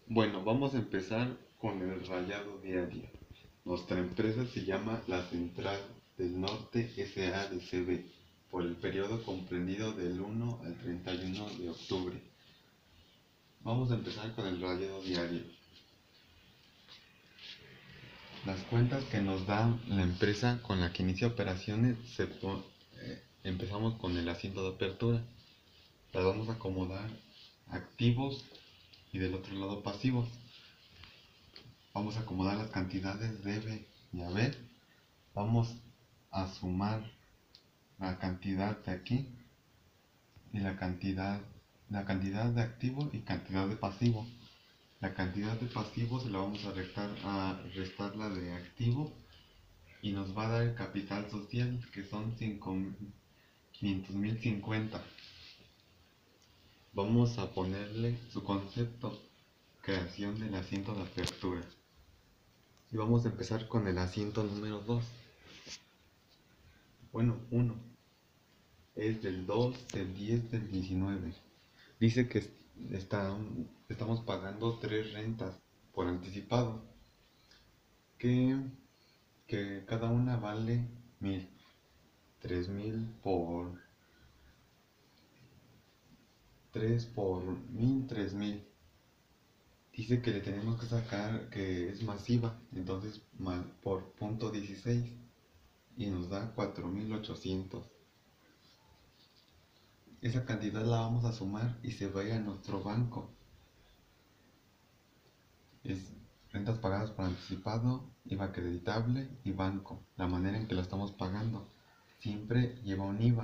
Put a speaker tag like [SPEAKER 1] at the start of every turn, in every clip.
[SPEAKER 1] Bueno, vamos a empezar con el rayado diario. Nuestra empresa se llama La Central del Norte SADCB por el periodo comprendido del 1 al 31 de octubre. Vamos a empezar con el rayado diario. Las cuentas que nos da la empresa con la que inicia operaciones empezamos con el asiento de apertura. Las vamos a acomodar activos y del otro lado pasivos. Vamos a acomodar las cantidades debe y haber. Vamos a sumar la cantidad de aquí y la cantidad de activo y cantidad de pasivo. La cantidad de pasivo se la vamos a restar la de activo y nos va a dar el capital social, que son 500.050. Vamos a ponerle su concepto, creación del asiento de apertura. Y vamos a empezar con el asiento número 2. Bueno, 1. Es del 2, del 10, del 19. Dice que estamos pagando 3 rentas por anticipado, que cada una vale 1000. 3000 por 3 por 1000, 3000. Dice que le tenemos que sacar que es masiva, entonces por punto 16 y nos da 4800. Esa cantidad la vamos a sumar y se va a ir a nuestro banco. Es rentas pagadas por anticipado, IVA acreditable y banco. La manera en que lo estamos pagando siempre lleva un IVA.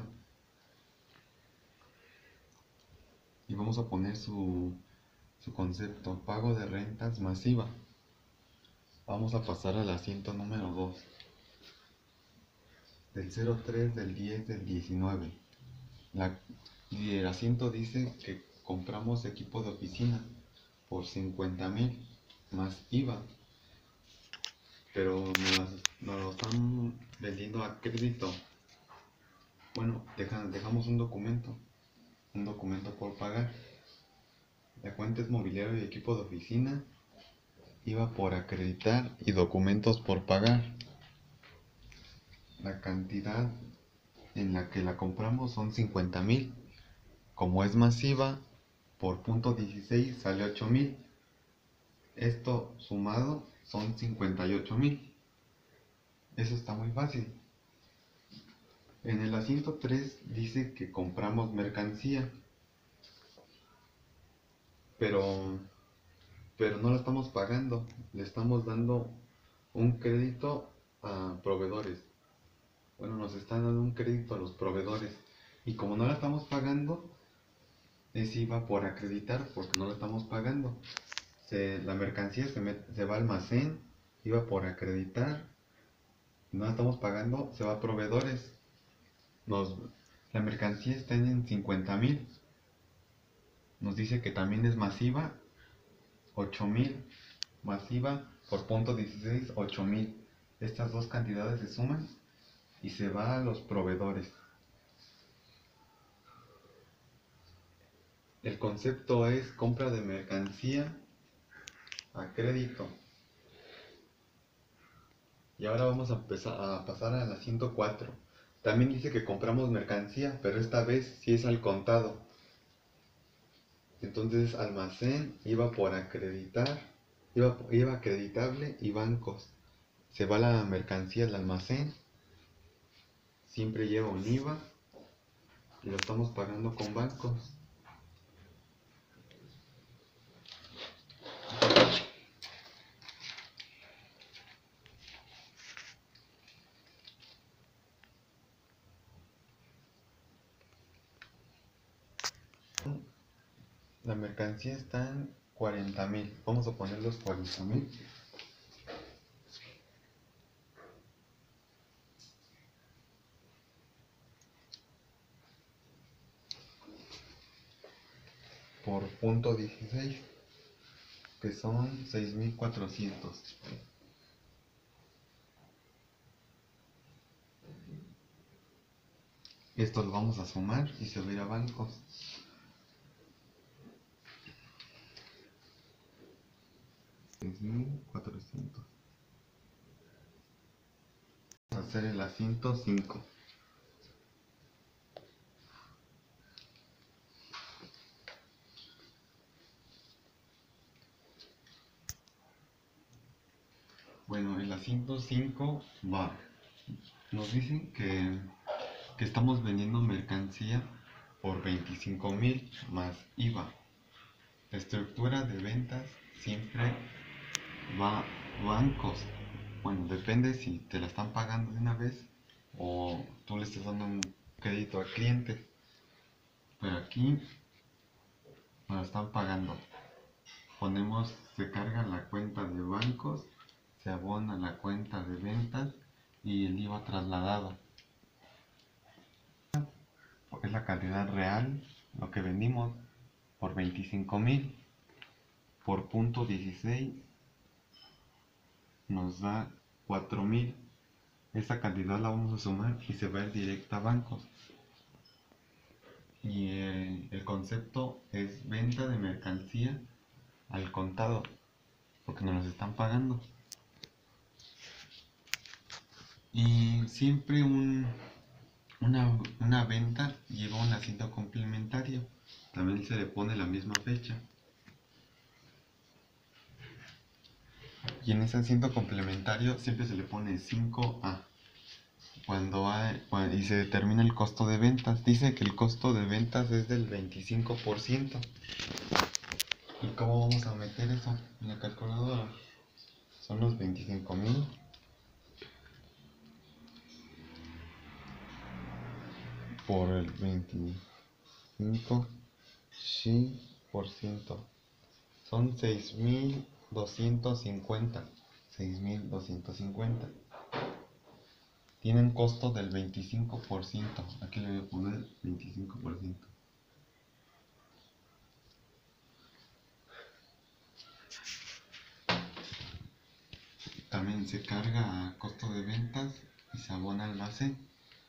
[SPEAKER 1] Y vamos a poner su concepto, pago de rentas masiva. Vamos a pasar al asiento número 2. Del 03, del 10, del 19. Y el asiento dice que compramos equipo de oficina por 50,000 más IVA. Pero nos lo están vendiendo a crédito. Bueno, dejamos un documento por pagar. La cuenta es mobiliario y equipo de oficina, IVA por acreditar y documentos por pagar. La cantidad en la que la compramos son 50,000. Como es masiva, por punto 16 sale 8,000. Esto sumado son 58,000. Eso está muy fácil. En el asiento 3 dice que compramos mercancía, pero no la estamos pagando, le estamos dando un crédito a proveedores. Bueno, nos están dando un crédito a los proveedores y como no la estamos pagando, es IVA por acreditar porque no la estamos pagando. La mercancía se va al almacén, IVA por acreditar, no la estamos pagando, se va a proveedores. La mercancía está en 50,000. Nos dice que también es masiva, 8,000. Masiva por punto 16, 8,000. Estas dos cantidades se suman y se va a los proveedores. El concepto es compra de mercancía a crédito. Y ahora vamos a pasar a la 104. También dice que compramos mercancía, pero esta vez sí es al contado. Entonces almacén, IVA por acreditar, IVA acreditable y bancos. Se va la mercancía al almacén, siempre lleva un IVA y lo estamos pagando con bancos. La mercancía está en 40,000. Vamos a poner los 40,000. Por punto 16, que son 6,400. Esto lo vamos a sumar y se va a ir a bancos. 6.400. Vamos a hacer el asiento 5. Bueno, el asiento 5 va. Nos dicen que estamos vendiendo mercancía por 25,000 más IVA. La estructura de ventas siempre va bancos. Bueno, depende si te la están pagando de una vez o tú le estás dando un crédito al cliente. Pero aquí nos la están pagando. Se carga la cuenta de bancos, se abona la cuenta de ventas y el IVA trasladado. Es la cantidad real, lo que vendimos por 25,000 por punto 16 nos da 4,000. Esa cantidad la vamos a sumar y se va a ir directa a bancos. Y el concepto es venta de mercancía al contado, porque nos los están pagando. Y siempre una venta lleva un asiento complementario. También se le pone la misma fecha. Y en ese asiento complementario siempre se le pone 5A. Y se determina el costo de ventas. Dice que el costo de ventas es del 25%. ¿Y cómo vamos a meter eso en la calculadora? Son los 25,000 por el 25%. Son 6,250. 6,250. Tiene un costo del 25%. Aquí le voy a poner 25%. También se carga a costo de ventas y se abona al almacén.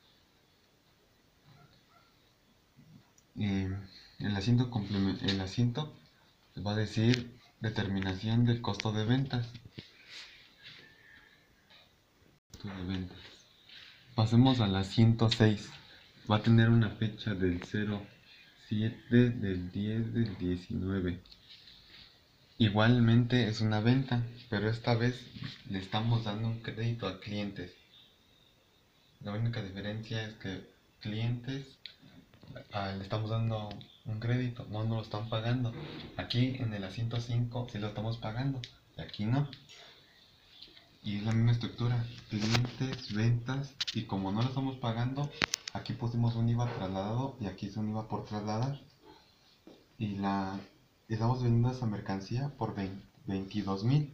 [SPEAKER 1] El asiento va a decir determinación del costo de ventas. Pasemos al asiento 6. Va a tener una fecha del 07 del 10 del 19. Igualmente es una venta, pero esta vez le estamos dando un crédito a clientes. La única diferencia es que clientes le estamos dando un crédito, no nos lo están pagando. Aquí en el asiento 5 sí lo estamos pagando, y aquí no. Y es la misma estructura, clientes, ventas, y como no lo estamos pagando, aquí pusimos un IVA trasladado y aquí es un IVA por trasladar. Y estamos vendiendo esa mercancía por 22,000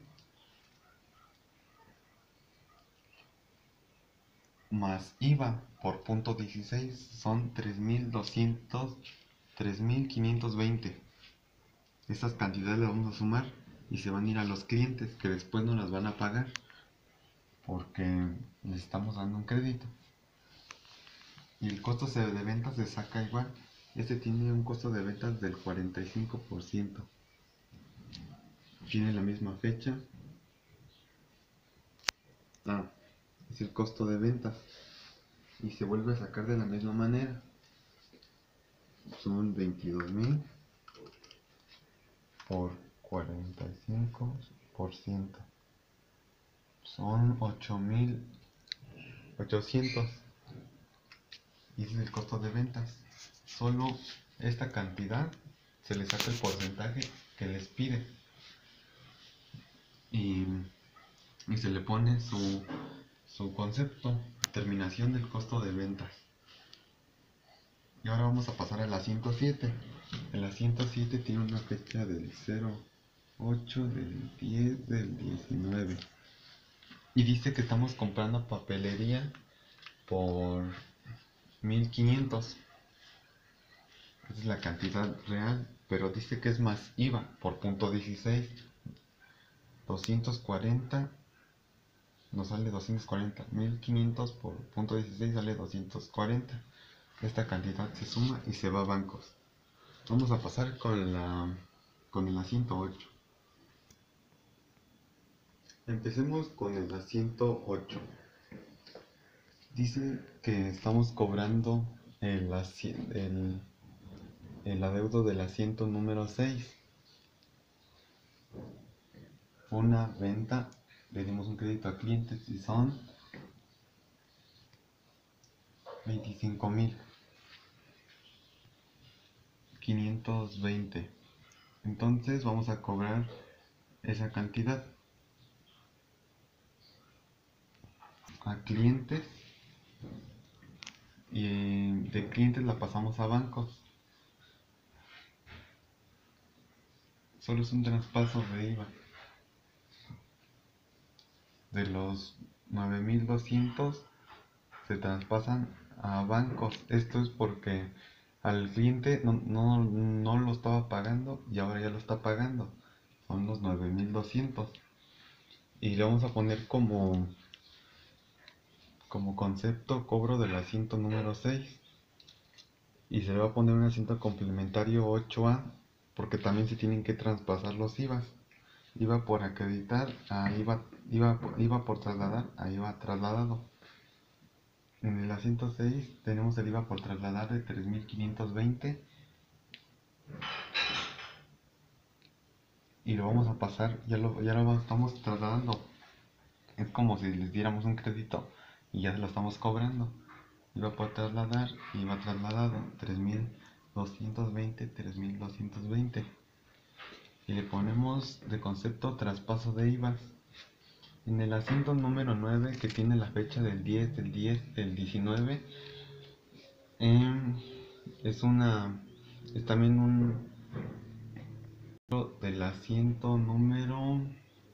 [SPEAKER 1] más IVA por punto 16 son 3,520. Estas cantidades las vamos a sumar y se van a ir a los clientes que después no las van a pagar porque les estamos dando un crédito. Y el costo de ventas se saca igual. Este tiene un costo de ventas del 45%. Tiene la misma fecha. Es el costo de ventas. Y se vuelve a sacar de la misma manera. Son 22,000 por 45%. Son 8,800. Y ese es el costo de ventas. Solo esta cantidad se le saca el porcentaje que les pide. Y se le pone su concepto, determinación del costo de ventas. Y ahora vamos a pasar al asiento 7. El asiento 7 tiene una fecha del 08 del 10 del 19. Y dice que estamos comprando papelería por 1,500. Esa es la cantidad real, pero dice que es más IVA por punto 16. 240 nos sale 240. 1,500 por punto 16 sale 240. Esta cantidad se suma y se va a bancos. Vamos a pasar con el asiento 8. Empecemos con el asiento 8. Dice que estamos cobrando el adeudo del asiento número 6. Una venta, le dimos un crédito a clientes y son 25,520. Entonces vamos a cobrar esa cantidad a clientes y de clientes la pasamos a bancos. Solo es un traspaso de IVA. De los 9,200 se traspasan a bancos. Esto es porque al cliente no lo estaba pagando y ahora ya lo está pagando. Son los 9,200. Y le vamos a poner como concepto cobro del asiento número 6. Y se le va a poner un asiento complementario 8A porque también se tienen que traspasar los IVAs. IVA por acreditar a IVA por trasladar a IVA trasladado. En el asiento 6 tenemos el IVA por trasladar de 3,520 y lo vamos a pasar, ya lo estamos trasladando. Es como si les diéramos un crédito y ya se lo estamos cobrando. IVA por trasladar, IVA trasladado, 3,220, 3,220. Y le ponemos de concepto traspaso de IVAs. En el asiento número 9, que tiene la fecha del 10 del 10 del 19, es también un del asiento número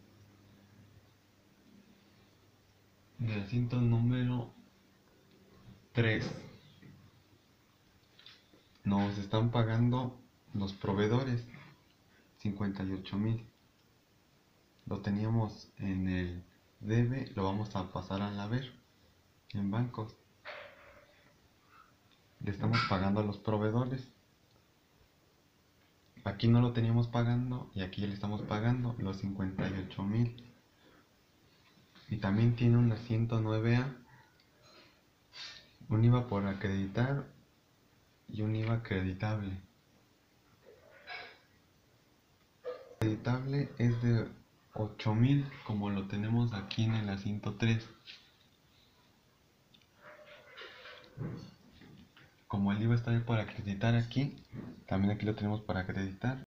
[SPEAKER 1] 3. Nos están pagando los proveedores 58,000. Lo teníamos en el debe, lo vamos a pasar al haber en bancos. Le estamos pagando a los proveedores. Aquí no lo teníamos pagando y aquí ya le estamos pagando los 58,000. Y también tiene un asiento 9A, un IVA por acreditar y un IVA acreditable. Acreditable es de 8,000 como lo tenemos aquí en el asiento 3. Como el IVA está por acreditar aquí, también aquí lo tenemos para acreditar.